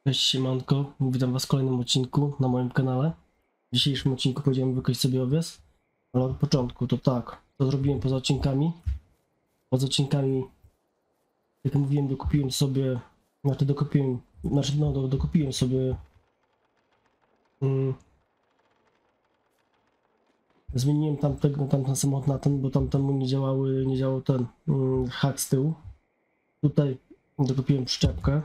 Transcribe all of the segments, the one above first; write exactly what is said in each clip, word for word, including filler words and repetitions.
Cześć, siemanko, witam was w kolejnym odcinku na moim kanale. W dzisiejszym odcinku powiedziałem wykość sobie owiec, ale od początku to tak, to zrobiłem poza odcinkami. Poza odcinkami, jak mówiłem, dokupiłem sobie, znaczy dokupiłem, znaczy no, do, dokupiłem sobie mm, zmieniłem tamtego, tamten samochód na ten, bo tamtemu nie działały, nie działał ten mm, hak z tyłu. Tutaj dokupiłem przyczepkę.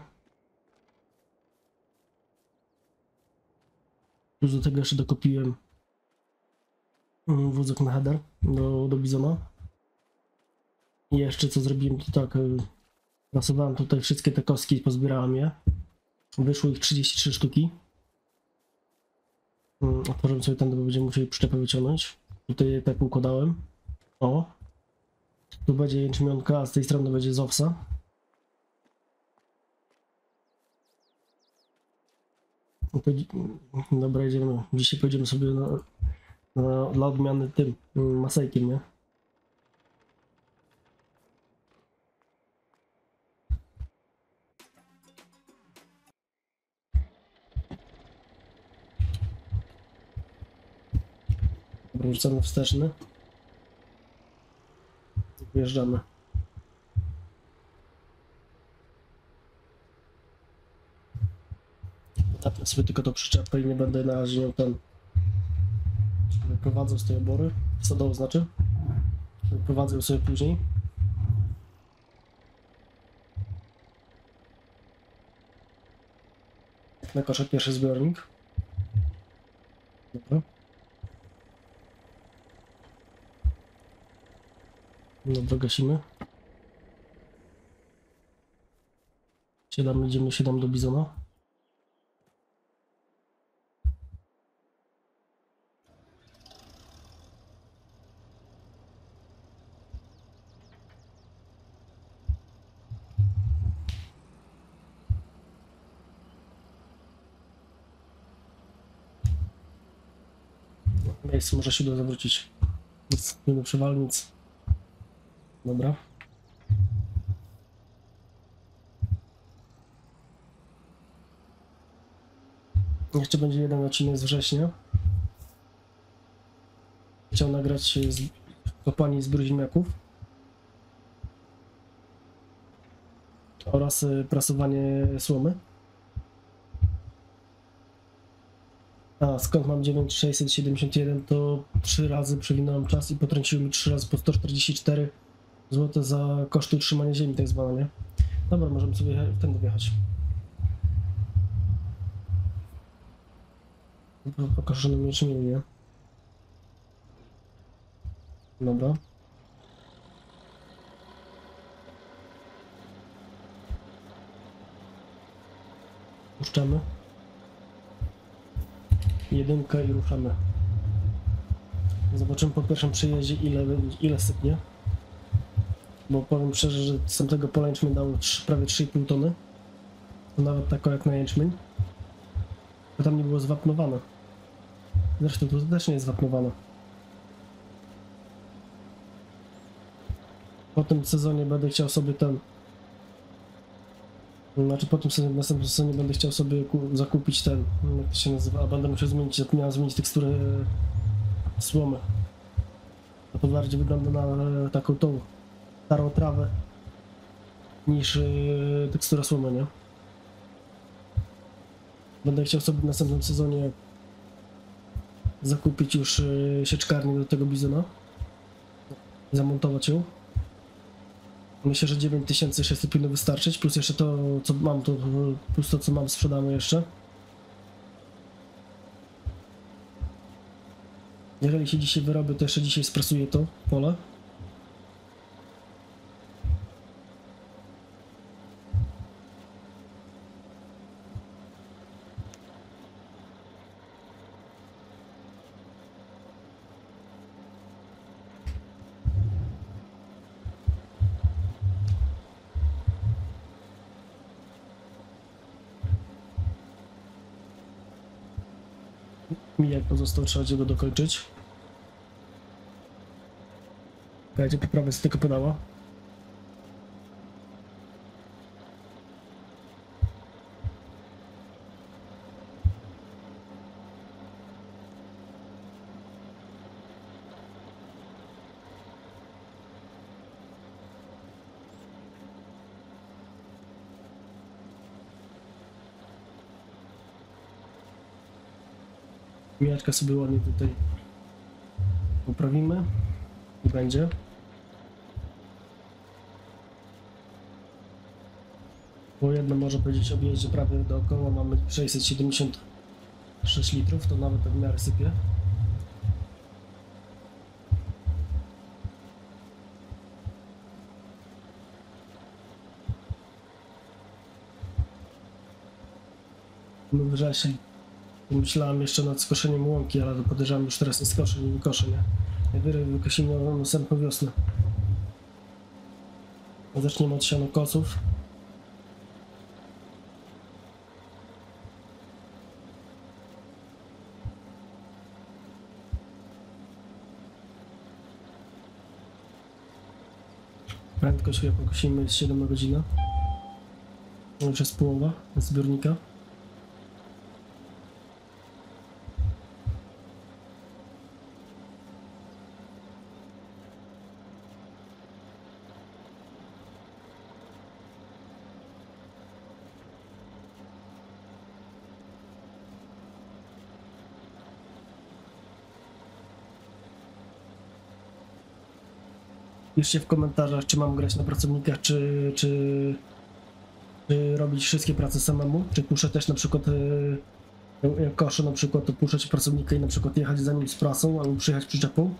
Plus do tego jeszcze dokupiłem mm, wózek na header do, do Bizona. I jeszcze co zrobiłem to tak, prasowałem tutaj wszystkie te kostki i pozbierałem je. Wyszło ich trzydzieści trzy sztuki. Otworzyłem sobie ten, bo będziemy musieli przyczepę wyciągnąć. Tutaj je tak układałem. O! Tu będzie jęczmionka, a z tej strony będzie z owsa. Dobra, idziemy. Dzisiaj pojedziemy sobie na, na, dla odmiany tym masejkiem, nie? Dobra, wrzucamy wsteczny. Wjeżdżamy. Tapnę sobie tylko to przyczepę i nie będę na razie ją ten wyprowadzał z tej obory. Sadowo znaczy. Wyprowadzę ją sobie później. Nakoszę pierwszy zbiornik. Dobra. Dobra, gasimy. Siadamy, idziemy, siadam do Bizona. Miejsce może się zawrócić. Nic, nie do przewalnic. Dobra. Jeszcze będzie jeden odcinek z września. Chciał nagrać z kopalni z ziemniaków oraz prasowanie słomy. A skąd mam dziewięć tysięcy sześćset siedemdziesiąt jeden, to trzy razy przewinąłem czas i potrąciły mi trzy razy po sto czterdzieści cztery złote za koszty utrzymania ziemi, tak zwane, nie? Dobra, możemy sobie wtedy wjechać. Pokażę nam jęczmieniu, nie? Dobra. Puszczamy. Jedynkę i ruszamy. Zobaczymy po pierwszym przejeździe, ile, ile sypnie. Bo powiem szczerze, że z tamtego pola jęczmień dało prawie trzy i pół tony. To nawet tako jak na jęczmień. To tam nie było zwapnowane. Zresztą to też nie jest zwapnowane. Po tym sezonie będę chciał sobie ten... Znaczy po tym sezonie, w następnym sezonie będę chciał sobie zakupić ten... Jak to się nazywa? A będę musiał zmienić, zapomniałem zmienić teksturę słomy. A to bardziej wygląda na taką tą starą trawę niż tekstura słomy, nie? Będę chciał sobie w następnym sezonie zakupić już sieczkarnię do tego Bizona. Zamontować ją. Myślę, że dziewięć tysięcy sześćset powinno wystarczyć, plus jeszcze to, co mam, to, plus to, co mam, sprzedamy jeszcze. Jeżeli się dzisiaj wyrobię, to jeszcze dzisiaj sprasuję to pole. Mijak pozostał, trzeba będzie go dokończyć. Dajcie poprawę z tego pedała. Mijaczka sobie ładnie tutaj poprawimy i będzie. Bo jedno może powiedzieć objeździe prawie dookoła mamy sześćset siedemdziesiąt sześć litrów, to nawet w miarę sypie. Wrzesień. Myślałem jeszcze nad skoszeniem łąki, ale to podejrzewam, już teraz nie skoszę, nie wykoszę, nie? Najwyżej wykosimy na następną wiosnę. Zaczniemy od sianokosów. Prędkość chyba pokosimy z siedem na godzinę. To już jest połowa zbiornika. Piszcie w komentarzach, czy mam grać na pracownikach, czy, czy, czy robić wszystkie prace samemu, czy puszę też na przykład, jak jak koszę na przykład, to puszczać pracownika i na przykład jechać za nim z prasą, albo przyjechać przyczepą.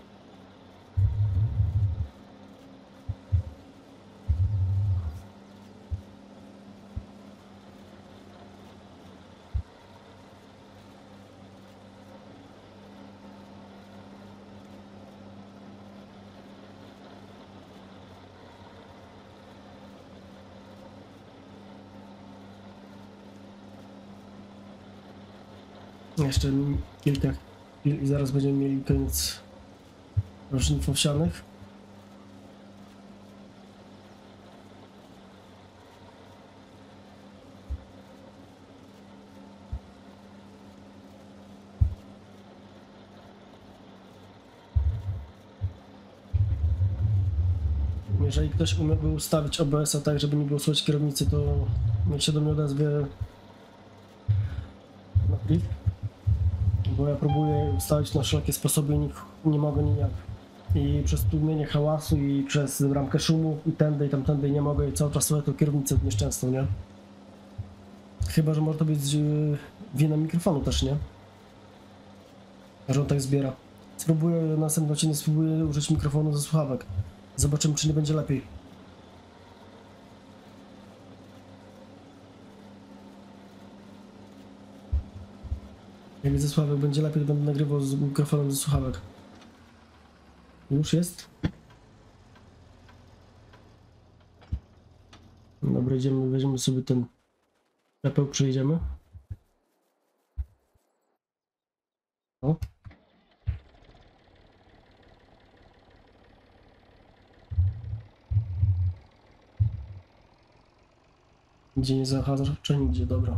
Jeszcze kilka chwil i zaraz będziemy mieli koniec żniw owsianych. Jeżeli ktoś umiałby ustawić O B S a tak, żeby nie było słychać kierownicy, to niech się do mnie odezwie na priv. Bo ja próbuję ustawić na wszelkie sposoby i nie, nie mogę nijak. I przez tłumienie hałasu i przez ramkę szumu i tędy i tamtędy nie mogę i cały czas słuchać tą kierownicę nieszczęsną, nie? Chyba że może to być yy, wina mikrofonu też, nie? Że on tak zbiera. Spróbuję, na następnym odcinku spróbuję użyć mikrofonu ze słuchawek. Zobaczymy, czy nie będzie lepiej. Jak ze słuchawek będzie lepiej, to będę nagrywał z mikrofonem ze słuchawek. Już jest? Dobra, idziemy, weźmiemy sobie ten pepeł, przejdziemy. O. Gdzie nie zahacza, nigdzie, dobra.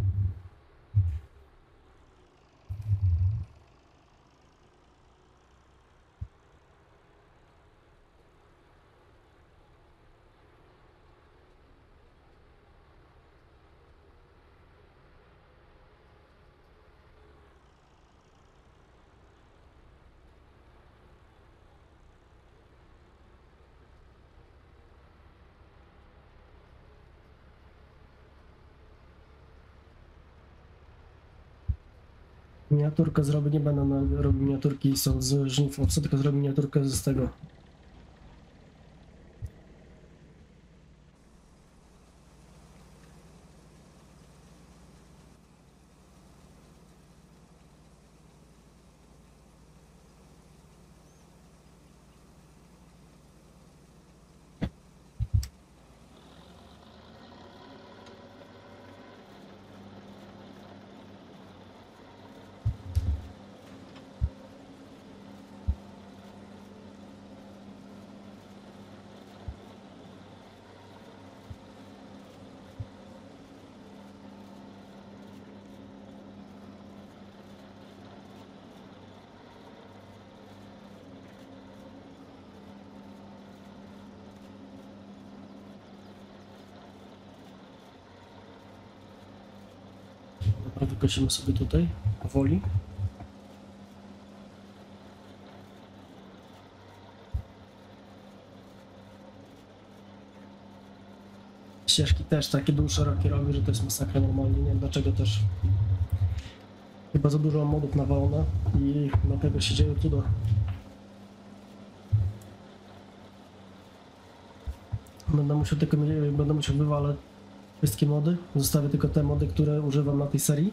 Miniaturkę zrobię, nie będę na, robił miniaturki są z żniw owsa, tylko zrobię miniaturkę z tego. Wykosimy sobie tutaj, powoli. ścieżki też takie dłuższe roki robi, że to jest masakra normalnie, nie wiem dlaczego też. Chyba za dużo modów nawalone i dlatego się dzieje cuda. Będę musiał tylko, będę musiał wywalać wszystkie mody, zostawię tylko te mody, które używam na tej serii.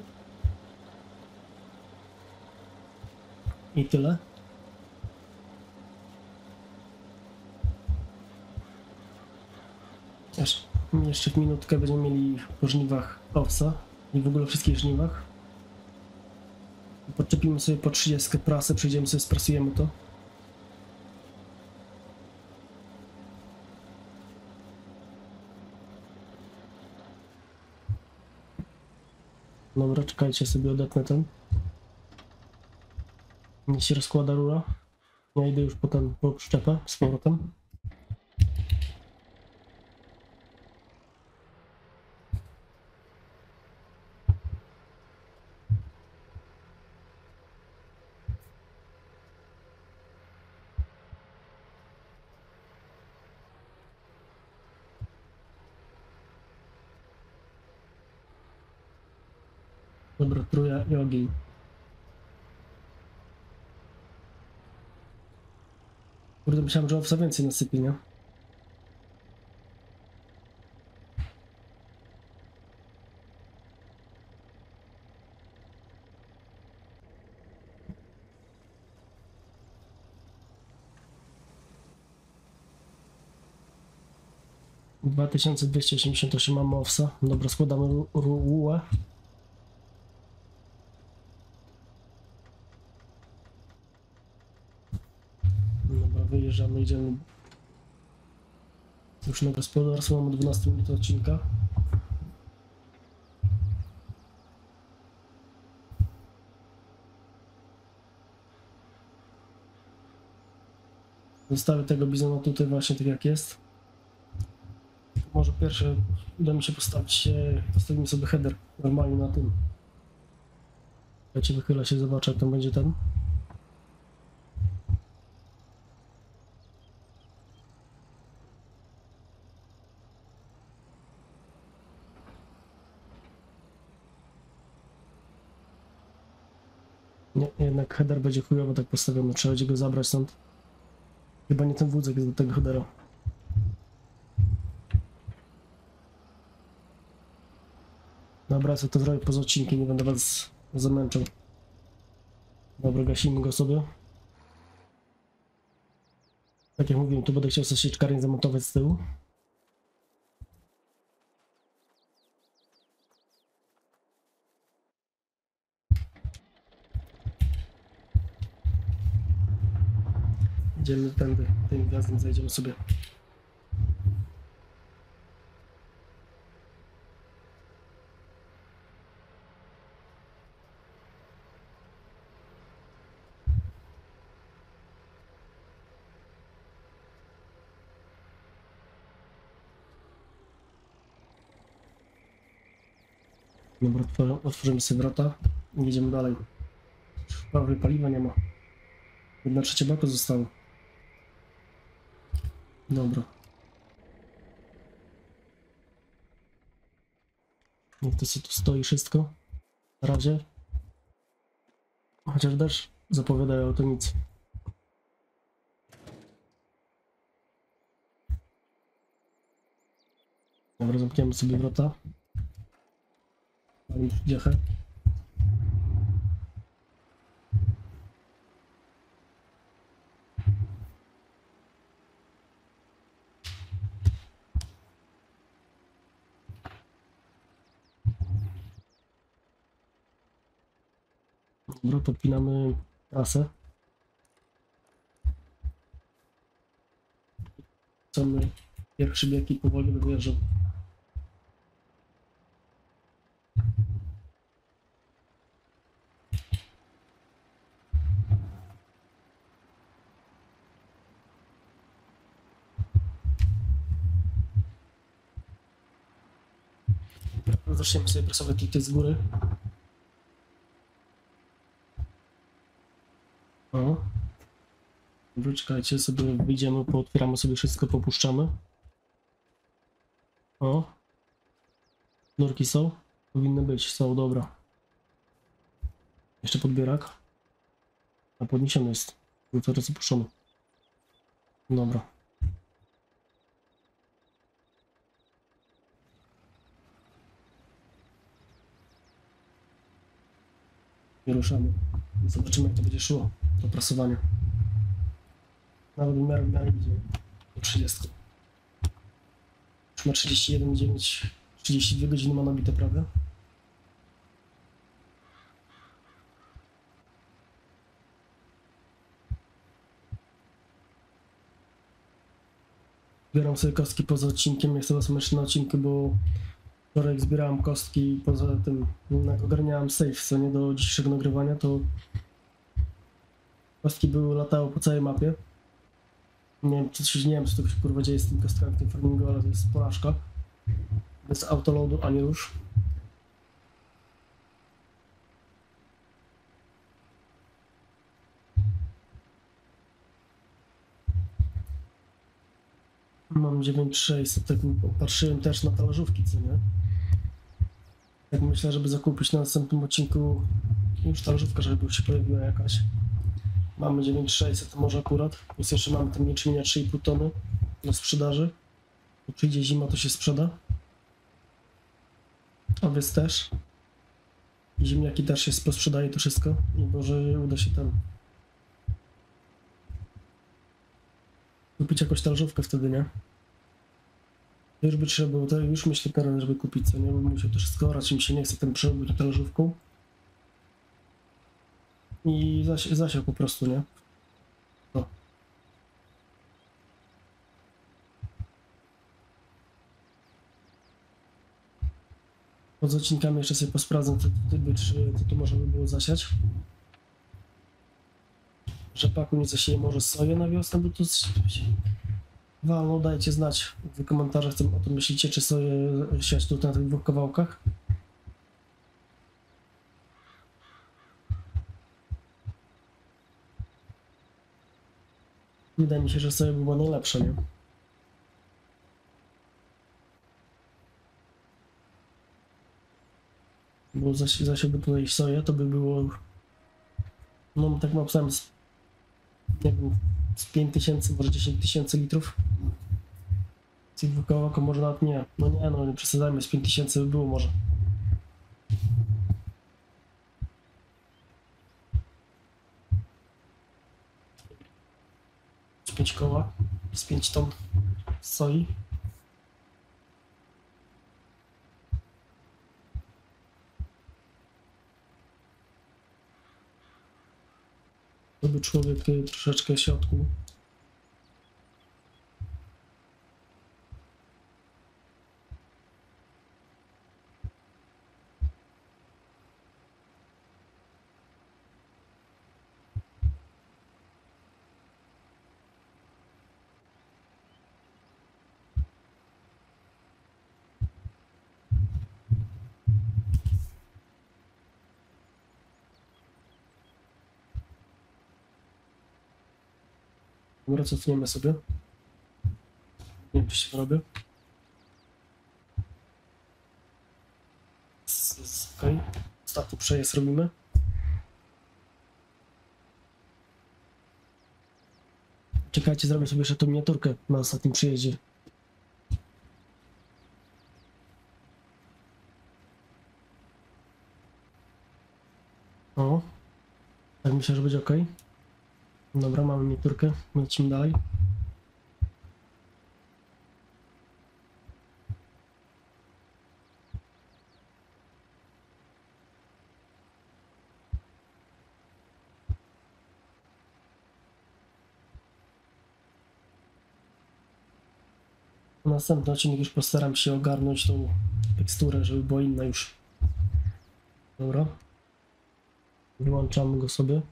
I tyle. Jeszcze, jeszcze w minutkę będziemy mieli po żniwach owsa i w ogóle wszystkich żniwach. Podczepimy sobie po trzydziestkę prasę, przyjdziemy sobie, sprasujemy to. Dobra, czekajcie, sobie odetnę ten. Niech się rozkłada rura. Ja idę już potem po przyczepę z powrotem. Dobra, truja i ogień. Kurde, myślałem, że owsa więcej nasypie, nie? dwa tysiące dwieście osiemdziesiąt osiem mamy owsa. Dobra, składamy rułę. Dobra, wyjeżdżamy, idziemy już na gospodarstwo, mamy dwanaście minut odcinka. Zostawię tego bizona tutaj właśnie tak jak jest. Może pierwsze uda mi się postawić, postawimy sobie header normalnie na tym. Ja ci wychylę się, zobaczę jak tam będzie ten. Nie, jednak header będzie chujowo tak postawiony, trzeba będzie go zabrać stąd. Chyba nie ten wózek jest do tego headera. Dobra, co to zrobię poza odcinkiem, nie będę was zamęczał. Dobra, gasimy go sobie. Tak jak mówiłem, tu będę chciał sobie sieczkarnię zamontować z tyłu. Idziemy tędy, tym gwiazdem zajdziemy sobie. Dobra, otworzymy sobie wrota i jedziemy dalej. Prawie paliwa nie ma. Jedna trzecia baku zostało. Dobra. Niech to sobie tu stoi wszystko. Na razie. Chociaż deszcz zapowiadają to nic. Dobra, zamkniemy sobie wrota. Mamy dziechę. Dobra, podpinamy trasę. Chcemy pierwszy bieg i powoli wyjeżdżam. Zaczniemy sobie prasować tutaj z góry. O. Dobra, czekajcie, sobie wyjdziemy, pootwieramy sobie wszystko, popuszczamy. O. Nurki są? Powinny być, są, dobra. Jeszcze podbierak. A podniesiony jest. Był cały czas opuszczony. Dobra. I ruszamy. Zobaczymy, jak to będzie szło. To prasowanie. Nawet w miarę, w miarę idzie. Do trzydziestu. Już ma trzydzieści jeden dziewięć. trzydzieści dwie godziny ma nabite prawie. Zbieram sobie kostki poza odcinkiem, nie chcę was męczyć na odcinku, bo wczoraj jak zbierałem kostki poza tym, jak ogarniałem save, co nie do dzisiejszego nagrywania, to kostki były, latały po całej mapie. Nie wiem, co, nie wiem, co to się kurwa dzieje z tym kostkami w tym farmingu, ale to jest porażka. Bez autoloadu ani rusz. Mam dziewięć sześćset, tak patrzyłem też na talerzówki, co nie? Tak myślę, żeby zakupić na następnym odcinku już talerzówka, żeby się pojawiła jakaś. Mamy dziewięć sześćset, może akurat. Plus jeszcze mamy tam jęczmienia trzy i pół tony do sprzedaży. Jak przyjdzie zima, to się sprzeda. Owiec też. I ziemniaki też się posprzedaje to wszystko. I może uda się tam kupić jakąś talerzówkę wtedy, nie? Już by trzeba było, to już myślę teren, żeby kupić, co nie? Bym musiał to wszystko orać, mi się nie chce ten przerobić talerzówką. I zaś, zasiał po prostu, nie? No. Pod odcinkami jeszcze sobie posprawdzę, co, czy, co tu można by było zasiać. Rzepaku nie zasieje może soję na wiosnę, bo to walno, dajcie znać w komentarzach, co o tym myślicie, czy soję siać tutaj na tych dwóch kawałkach. Wydaje mi się, że soja była najlepsza, nie? Bo zaś, zasiałby tutaj soję, to by było, no tak napisałem, nie wiem, z pięć tysięcy, może dziesięć tysięcy litrów. Z tych dwóch kawałków może nawet nie. No nie, no nie przesadzajmy, z pięć tysięcy by było może. Z pięć koła, z pięć ton soi. Żeby człowiek troszeczkę się odkuł. Dobra, cofniemy sobie. Nie wiem, czy się robię. Okej. Okay. Ostatni przejazd robimy. Czekajcie, zrobię sobie jeszcze tą miniaturkę na ostatnim przyjeździe. O. Tak myślę, że będzie ok. Dobra, mamy miniaturkę. Lecimy dalej. Następny odcinek już postaram się ogarnąć tą teksturę, żeby była inna już. Dobra. Wyłączamy go sobie.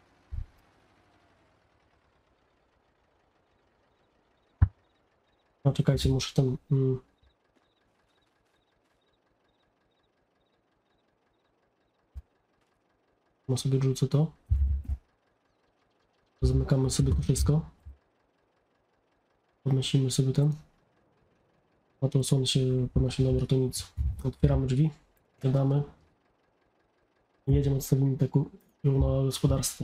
No czekajcie, muszę tam... Mm. No sobie rzucę to. Zamykamy sobie to wszystko. Podnosimy sobie ten. A to osłony się podnosi, dobra, to nic. Otwieramy drzwi, siadamy i jedziemy, odstawimy taką na gospodarstwo.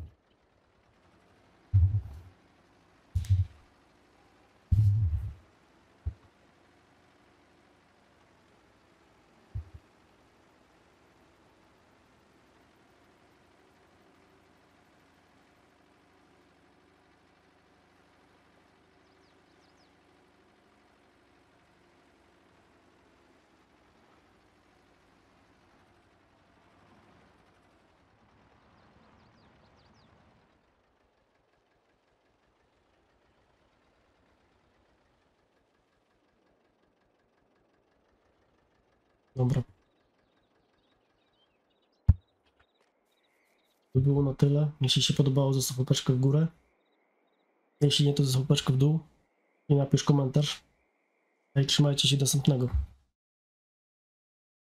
Dobra. To było na tyle. Jeśli się podobało, zostaw łapeczkę w górę. Jeśli nie, to zostaw łapeczkę w dół i napisz komentarz. I trzymajcie się do następnego.